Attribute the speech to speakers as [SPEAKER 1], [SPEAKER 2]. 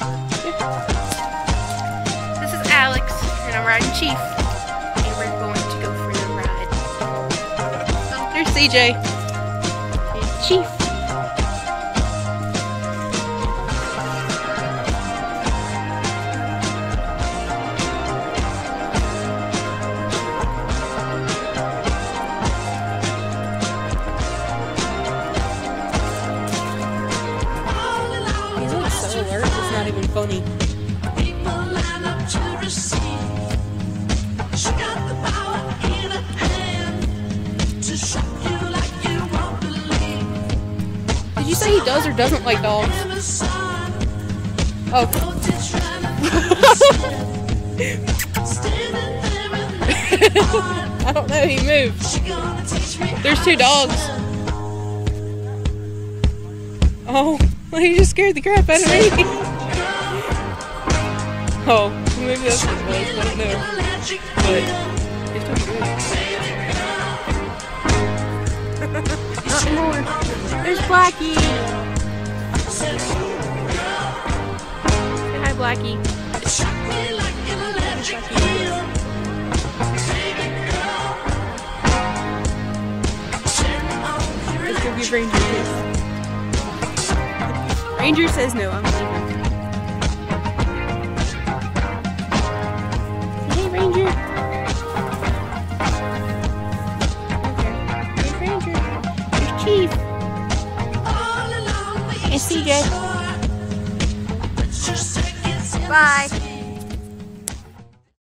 [SPEAKER 1] This is Alex, and I'm riding Chief. And we're going to go for a ride. Oh, there's CJ. And Chief.
[SPEAKER 2] It's not even funny.
[SPEAKER 1] Did you say he does or doesn't like dogs? Oh. I don't know, he moved. There's two dogs. Oh. Well, he just scared the crap out of me. Oh, maybe that's what it was. I don't know. But it's doing good. Not more. There's Blackie. Say hi, Blackie. Let's go give Ranger a kiss. Ranger says no, I'm leaving. Hey, Ranger. Okay. Here's Ranger. Here's Chief. And CJ. Bye.